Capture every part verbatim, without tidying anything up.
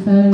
Sir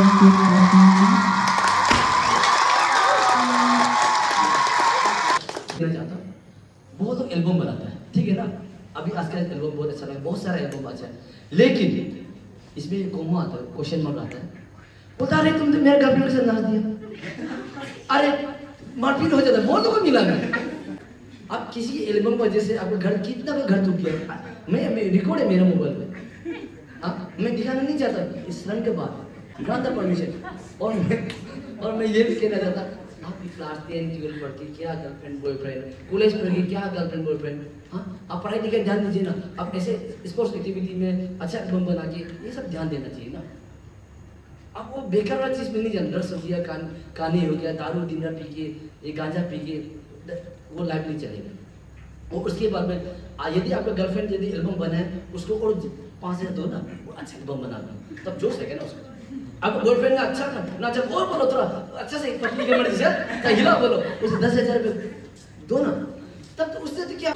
चाहता हूँ बहुत लोग एल्बम बनाता है, ठीक है ना। अभी आज का एल्बम बहुत अच्छा लगा, बहुत सारा एल्बम अच्छा है, लेकिन इसमें कोमा आता है, क्वेश्चन मार्क आता है। बता रहे तुम तो मेरे गर्लफ्रेंड के साथ नाच दिया, अरे मारपीट हो जाता है, बहुत लोगों को मिला मैं। आप किसी एल्बम की वजह से आपका घर कितना का घर टूट गया, मैं, मैं रिकॉर्ड है मेरा मोबाइल में, हाँ मैं दिखाना नहीं चाहता इस रन के बाद, ग्रांट द परमिशन। और मैं और मैं ये भी कहना चाहता, आप क्लास टेन ट्वेल्व पढ़ के क्या गर्लफ्रेंड बॉयफ्रेंड, कॉलेज पढ़ के क्या गर्लफ्रेंड बॉयफ्रेंड, हाँ आप पढ़ाई लिखाई ध्यान दीजिए ना। आप ऐसे स्पोर्ट्स एक्टिविटी में अच्छा एल्बम बना के ये सब ध्यान देना चाहिए ना। आप वो बेकार वाला चीज़ में नहीं जाना, ड्रग्स हो गया, कान कानी हो गया, दारू दिन रात पी के, ये गांजा पी के, वो लाइफ नहीं चलेगी। और उसके बाद में यदि आपका गर्लफ्रेंड यदि एल्बम बनाए उसको और पाँच हज़ार दो ना, वो अच्छा एल्बम बना दो, तब जोश है ना उसको। आपका बॉयफ्रेंड ना अच्छा था ना, अच्छा और बोलो थोड़ा अच्छा से पतली के मर्जी से हिला बोलो, उसे दस हज़ार रुपये दो ना, तब तो उससे तो क्या।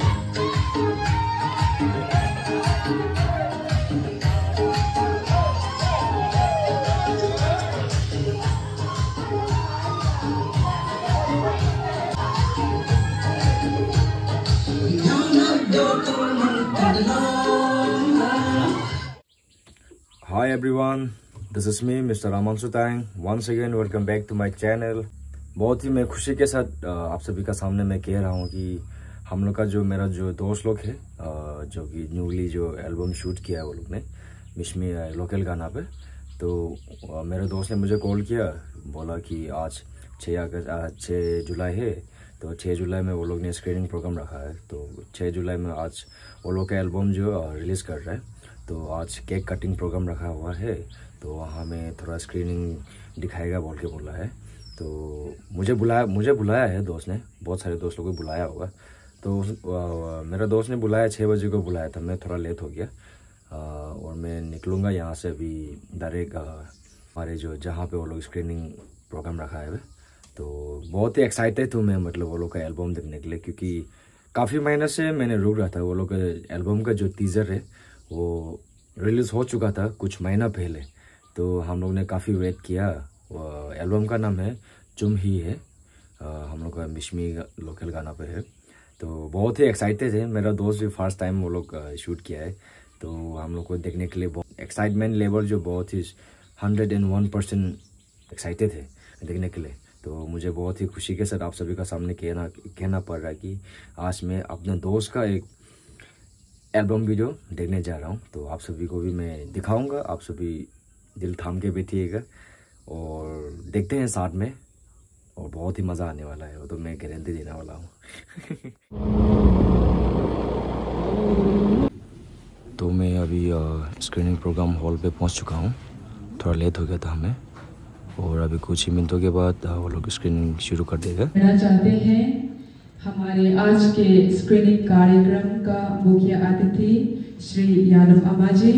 Hi everyone, this is me, Mister Raman Sutang. Once again, welcome back to my channel. बहुत ही मैं खुशी के साथ आप सभी का सामने मैं कह रहा हूँ कि हम लोग का जो मेरा जो दोस्त लोग है, जो कि न्यूली जो एल्बम शूट किया है वो लोग ने मिशमी लोकल गाना पे, तो मेरे दोस्त ने मुझे कॉल किया, बोला कि आज छः अगस्त छः जुलाई है, तो छः जुलाई में वो लोग ने स्क्रीनिंग प्रोग्राम रखा है। तो छः जुलाई में आज वो लोग का एल्बम जो रिलीज़ कर रहा है, तो आज केक कटिंग प्रोग्राम रखा हुआ है, तो वहाँ में थोड़ा स्क्रीनिंग दिखाएगा बोल के बोला है। तो मुझे बुलाया मुझे बुलाया है दोस्त ने, बहुत सारे दोस्त लोगों को बुलाया होगा। तो आ, मेरा दोस्त ने बुलाया, छः बजे को बुलाया था, मैं थोड़ा लेट हो गया आ, और मैं निकलूँगा यहाँ से अभी डायरेक्ट हमारे जो जहाँ पे वो लोग स्क्रीनिंग प्रोग्राम रखा है। तो बहुत ही एक्साइटेड हूँ मैं, मतलब वो लोग का एल्बम देखने के लिए, क्योंकि काफ़ी महीने से मैंने रुक रहा था। वो लोग का एल्बम का जो टीज़र है वो रिलीज़ हो चुका था कुछ महीना पहले, तो हम लोग ने काफ़ी वेट किया। वो एल्बम का नाम है चुम ही है, आ, हम लोग का मिशमी लोकल गाना पे है, तो बहुत ही एक्साइटेड है। मेरा दोस्त भी फर्स्ट टाइम वो लोग शूट किया है, तो हम लोग को देखने के लिए बहुत एक्साइटमेंट लेवल जो बहुत ही hundred and one percent excited है देखने के लिए। तो मुझे बहुत ही खुशी के साथ आप सभी का सामने कहना कहना पड़ रहा है कि आज मैं अपने दोस्त का एक एल्बम वीडियो देखने जा रहा हूँ। तो आप सभी को भी मैं दिखाऊंगा, आप सभी दिल थाम के बैठिएगा और देखते हैं साथ में, और बहुत ही मज़ा आने वाला है, वो तो मैं गारंटी देने वाला हूँ। तो मैं अभी स्क्रीनिंग प्रोग्राम हॉल पे पहुँच चुका हूँ, थोड़ा लेट हो गया था हमें, और अभी कुछ ही मिनटों के बाद वो लोग स्क्रीनिंग शुरू कर देगा। कहना चाहते हैं हमारे आज के स्क्रीनिंग कार्यक्रम का मुख्य अतिथि श्री यादव अम्मा जी।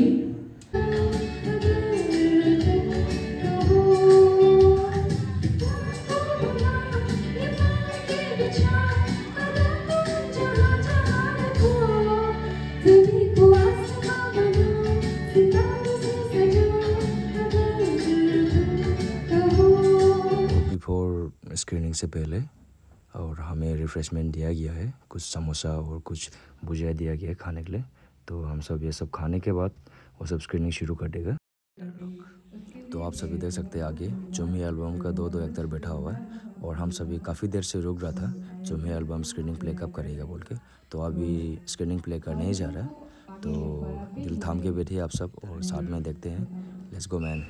बिफोर स्क्रीनिंग से पहले और हमें रिफ्रेशमेंट दिया गया है, कुछ समोसा और कुछ भुजिया दिया गया है खाने के लिए। तो हम सब ये सब खाने के बाद वो सब स्क्रीनिंग शुरू कर देगा। तो आप सभी देख सकते हैं आगे चुमी एल्बम का दो दो एक्टर बैठा हुआ है, और हम सभी काफ़ी देर से रुक रहा था चुमी एल्बम स्क्रीनिंग प्ले कब करेगा बोल के। तो अभी स्क्रीनिंग प्ले करने ही जा रहा है, तो दिल थाम के बैठिए आप सब और साथ में देखते हैं। Let's go man.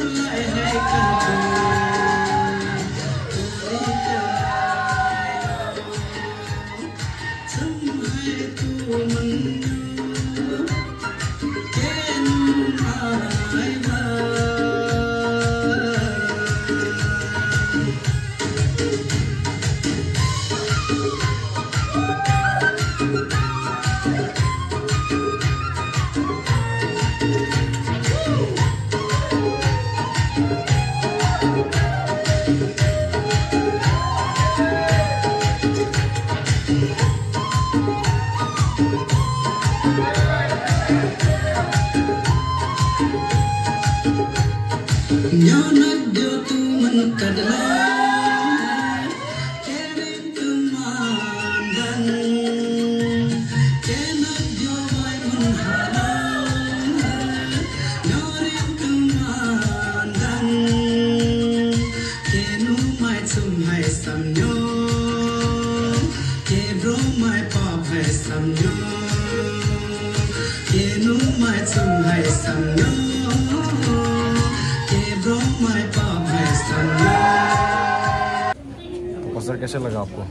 सर कैसे लगा आपको?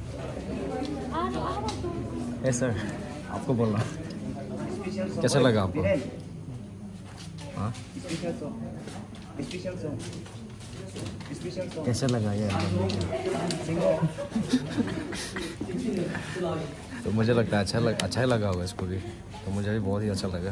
ए सर आपको बोलना कैसे लगा आपको? हाँ कैसे लगा ये? तो मुझे लगता है अच्छा लग, अच्छा ही लगा होगा इसको भी, तो मुझे भी बहुत ही अच्छा लगा।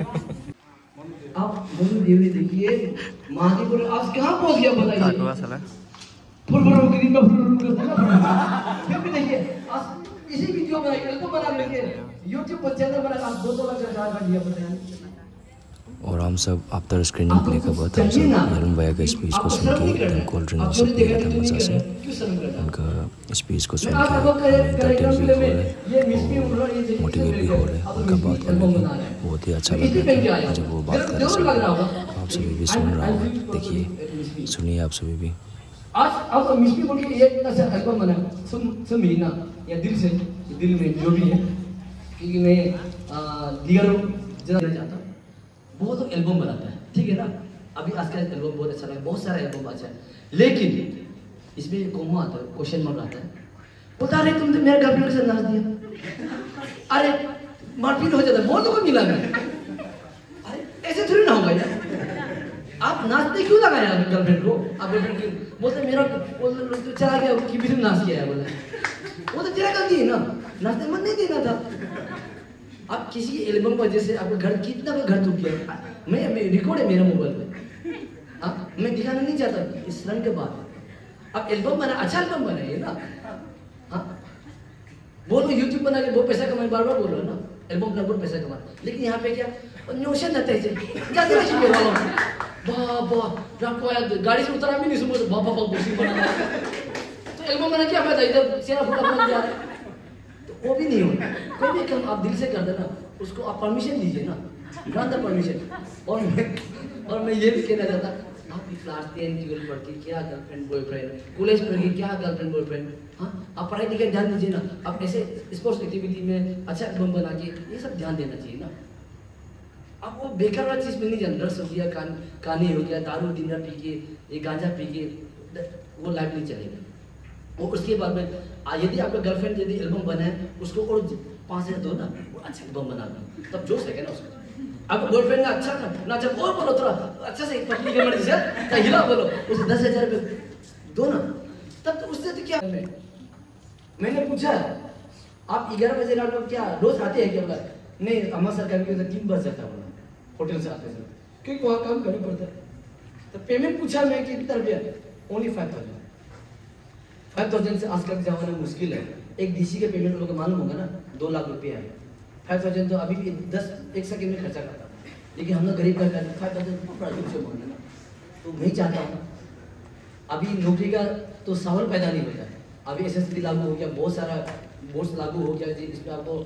आप देवी देखिए माँ की बोले आज कहाँ पहुँच गया बताइए। फुल फुल रुक दिन में फुल रुक करता फिर भी देखिए आज इसी वीडियो में एल्बम बना लेके यूट्यूब पर चैनल बना आज दो दो लाख चार लाख दिया पता नहीं। और हम सब आफ्टर स्क्रीनिंग प्ले के बाद हम सब यालम भैया का स्पीच को सुन के एकदम कोल्ड ड्रिंक सब पी रहे थे मज़ा से। उनका स्पीच को सुन के इंटरटेन भी हो रहे, मोटिवेट भी हो रहे। उनका बात करने में बहुत ही अच्छा लगा जब वो बात कर रहे। आप सभी भी सुन रहे हो, देखिए सुनिए आप सभी भी। आज अब मिस्टी बोल के एक ऐसा एल्बम बना सुन सुन मेरी ना या दिल से दिल में जो भी है, क्योंकि मैं दिगर जना चाहता हूँ बहुत लोग एल्बम बनाता है, ठीक है ना। अभी आज का एल्बम बहुत अच्छा लगा, बहुत सारा एल्बम अच्छा है, लेकिन इसमें कोमा आता है, क्वेश्चन मार्क आता है। पता नहीं तुमने मेरे गर्लफ्रेंड से नाच दिया, अरे मारपीट हो जाता है, बहुत लोगों को मिला मैं। अरे ऐसे थोड़ी ना होगा यार, आप नाचते क्यों लगाया गर्लफ्रेंड को? आप गर्लफ्रेंड की बोलते मेरा तो चला गया कि भी तुम नाच किया है बोले, वो तो तेरा गलती है ना, नाचने मन नहीं देना था। आप किसी एल्बम पर जैसे आपका घर कितना का घर टूट गया, मैं, मैं रिकॉर्ड है मेरा मोबाइल पे, हाँ मैं दिखाना नहीं चाहता इस रंग के बाद। आप एल्बम बना, अच्छा एल्बम बनाइए ना, हाँ बोलो यूट्यूब बना के बहुत पैसा कमाए, बार बार बोल रहे हो ना एल्बम बना बहुत पैसा कमा, लेकिन यहाँ पे क्या नोशन रहता है जाते रहिए वालों बाबा आपको गाड़ी से उतरा भी नहीं सुनो बाबा बाबा कुर्सी बना तो एल्बम बना क्या फायदा, इधर सेरा फुटा बन जा रहा है, तो वो भी नहीं होगा। कोई भी काम आप दिल से कर देना, उसको आप परमिशन दीजिए ना, ग्रांट द परमिशन। और मैं और मैं ये भी कहना चाहता, आप क्लास टेन ट्वेल्व पढ़ के क्या गर्लफ्रेंड बॉयफ्रेंड, कॉलेज पढ़ के क्या गर्लफ्रेंड बॉयफ्रेंड, हाँ आप पढ़ाई लिखाई ध्यान दीजिए ना, आप ऐसे स्पोर्ट्स एक्टिविटी में अच्छा एल्बम बना के ये सब ध्यान देना चाहिए ना। आप वो बेकार वाला चीज़ में नहीं जाना, ड्रग्स हो गया, कान कानी हो गया, दारू डिनर पी के, ये गांजा पी के, वो लाइफ नहीं चलेगा। वो उसके बाद में यदि आपका गर्लफ्रेंड यदि एल्बम बनाए उसको और पाँच हज़ार दो ना, वो अच्छा एल्बम बना दो, तब जोश है ना उसको। आपका गर्लफ्रेंड ना अच्छा था ना, जब और बोलो थोड़ा अच्छा से पतली के मर्जी से हिला बोलो उसे दस हज़ार रुपये दो ना, तब तो उससे तो क्या। मैंने पूछा आप ग्यारह बजे रात को क्या रोज आते हैं क्या? बोला नहीं, हमारा सरकार की तीन बज जाता है होटल से आते हैं, क्योंकि वहाँ काम करना पड़ता है। तो पेमेंट पूछा मैं कि कितना रुपया, only five thousand five thousand से आजकल के जमाने में मुश्किल है। एक डीसी के पेमेंट लोगों को मालूम होगा ना, दो लाख रुपया है। फाइव थाउजेंड तो अभी भी दस एक सेकेंड में खर्चा करता, लेकिन हम लोग गरीब का फाइव थाउजेंड बड़ा दूर से मांगना, तो मैं चाहता हूँ अभी नौकरी का तो सवाल पैदा नहीं होता है। अभी एस एस पी लागू हो गया, बहुत सारा बोर्ड्स लागू हो गया, जिसमें आपको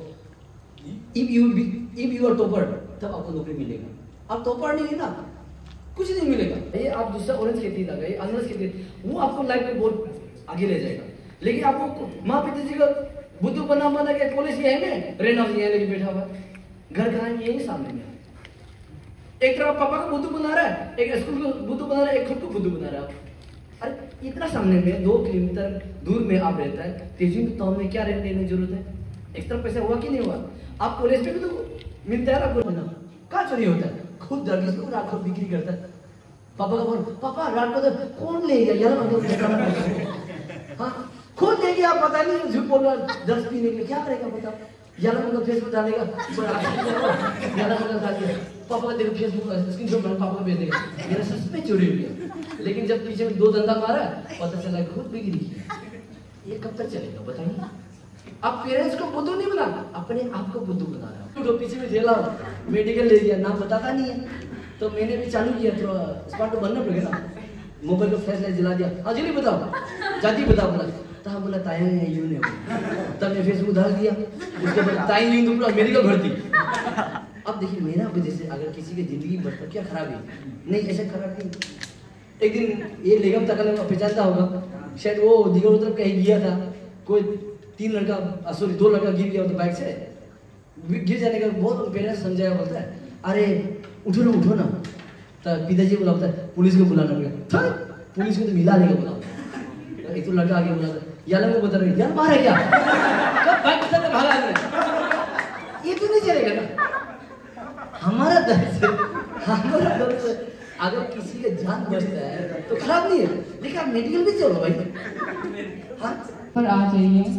if you if you are topper तब आपको नौकरी मिलेगा। आप टॉपर नहीं है ना, कुछ नहीं मिलेगा। ये आप दूसरा ऑरेंज खेती लगाइए, अनरस खेती, वो आपको लाइफ में बहुत आगे ले जाएगा। लेकिन आपको माँ पिताजी का बुद्धू बना बना के कॉलेज ये है ना, रेन हाउस ये लेके बैठा हुआ, घर कहाँ है यही सामने में, एक तरफ पापा को बुद्धू बना रहा है, एक स्कूल को बुद्धू बना रहा है, एक खुद को बुद्धू बना रहा है। अरे इतना सामने में दो किलोमीटर दूर में आप रहता है, तेजी में टाउन में क्या रहने देने की जरूरत है? एक तरफ पैसा हुआ कि नहीं हुआ? आप कॉलेज पे भी तो मिलता है आपको ना, कहाँ चोरी होता है? खुद दरगीज को रात को बिक्री करता है। पापा का बोल, पापा रात को तो कौन ले गया यार? हाँ खुद ले गया, पता नहीं झूठ बोल रहा, दस पीने के लिए क्या करेगा बताओ? यार मतलब फेसबुक डालेगा, यार मतलब डाल के पापा का देखो फेसबुक स्क्रीनशॉट बना, पापा को भेज देगा मेरा सच में चोरी हो गया। लेकिन जब पीछे में दो धंधा मारा, पता चला खुद बिक्री किया। ये कब तक चलेगा बताइए? आप पेरेंट्स को बुद्धू नहीं बना, अपने आप को बुद्धू बना रहा है। तो पीछे में झेला, मेडिकल ले लिया, नाम बताता नहीं है तो मैंने भी चालू किया, तो स्मार्ट तो बनना पड़ेगा ना। मोबाइल को फ्लैश लाइट जला दिया, हाँ जी बताओ जाति बताओ, बोला तो बोला ताया है यू ने, तब मैं फेसबुक डाल दिया। उसके बाद ताई नहीं तो पूरा मेडिकल भर्ती। अब देखिए मेरा वजह से अगर किसी की जिंदगी बढ़ता क्या खराब है? नहीं ऐसे खराब नहीं। एक दिन ये लेगम तक पहचानता होगा, शायद वो दिगों तरफ कहीं गया था, कोई तीन लड़का सॉरी दो लड़का गिर गया तो बाइक से गिर जाने का बहुत पेरेंट्स समझाया, बोलता है अरे उठो ना उठो ना, तो पिताजी बोला होता है पुलिस को बुलाना पड़ेगा। पुलिस को तो मिला लेगा बोला। एक तो लड़का आगे बोला यार को बता रहे यार मारा क्या, कब बाइक से भागा है, ये तो नहीं चलेगा ना। हमारा दर्द हमारा दर्द अगर किसी का जान बचता है तो खराब नहीं है, लेकिन आप मेडिकल भी चलो भाई। हाँ पर आ जाइए।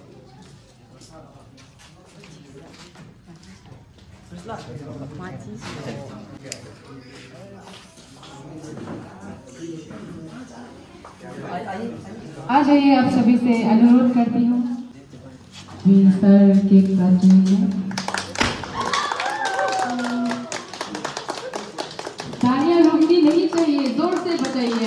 आ जाइए, आप सभी से अनुरोध करती हूँ। सर केक काटेंगे, तालियां रुकनी नहीं चाहिए, जोर से बजाइए।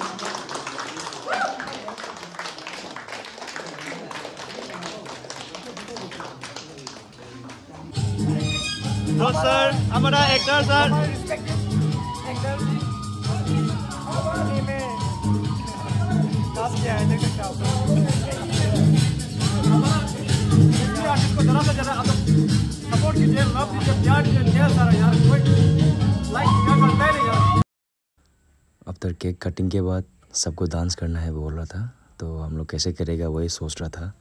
तो सर हमारा एक्टर सर को जरा सा जरा सपोर्ट कीजिए, लव दीजिए, प्यार कीजिए, ढेर सारा यार, कोई लाइक क्या करता है नहीं यार। अब तक केक कटिंग के बाद सबको डांस करना है बोल रहा था, तो हम लोग कैसे करेगा वही सोच रहा था।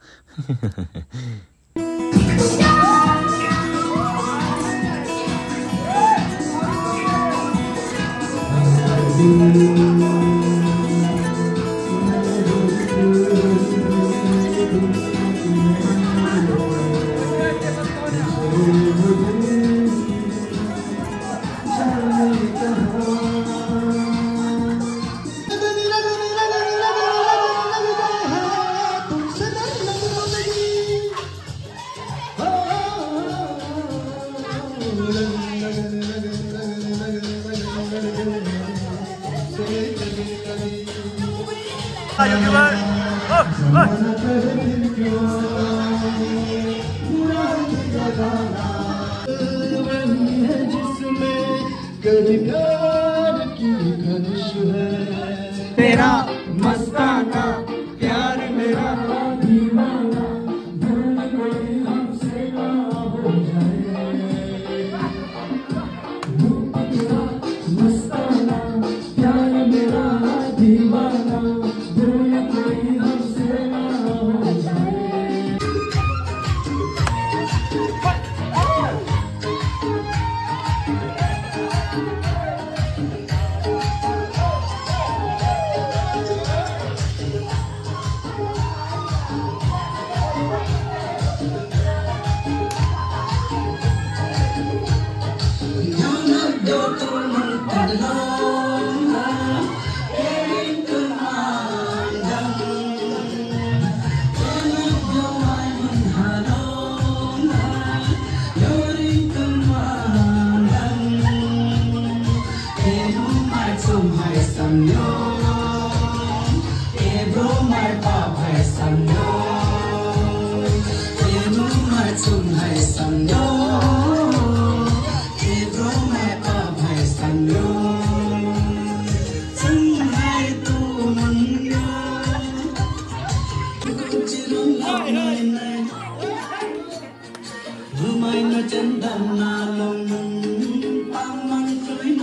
तेरा मस्ताना प्यार मेरा दीवाना, भूल कोई हमसे ना हो जाए। तेरा मस्ताना प्यार मेरा दीवाना, भूल कोई हमसे ना हो जाए। Rumai na chân đầm na lồng, tam mang cưới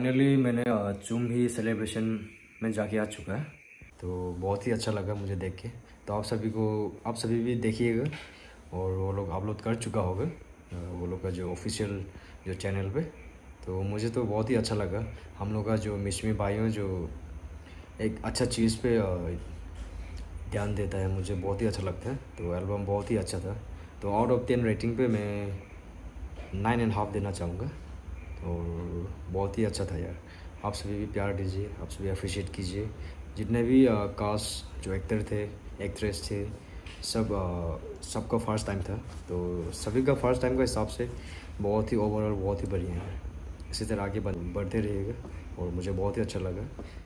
finally मैंने चुम भी सेलिब्रेशन में जाके आ चुका है, तो बहुत ही अच्छा लगा मुझे देख के। तो आप सभी को आप सभी भी देखिएगा, और वो लोग अपलोड कर चुका होगा वो लोग का जो ऑफिशियल जो चैनल पे। तो मुझे तो बहुत ही अच्छा लगा। हम लोग का जो मिशमी भाइयों जो एक अच्छा चीज़ पे ध्यान देता है, मुझे बहुत ही अच्छा लगता है। तो एल्बम बहुत ही अच्छा था। तो आउट ऑफ टेन रेटिंग पे मैं नाइन एंड हाफ देना चाहूँगा। तो बहुत ही अच्छा था यार। आप सभी भी प्यार दीजिए, आप सभी अप्रिशिएट कीजिए। जितने भी कास्ट जो एक्टर थे, एक्ट्रेस थे, सब सबका फर्स्ट टाइम था। तो सभी का फर्स्ट टाइम का हिसाब से बहुत ही ओवरऑल बहुत ही बढ़िया है। इसी तरह आगे बढ़ते रहिएगा, और मुझे बहुत ही अच्छा लगा।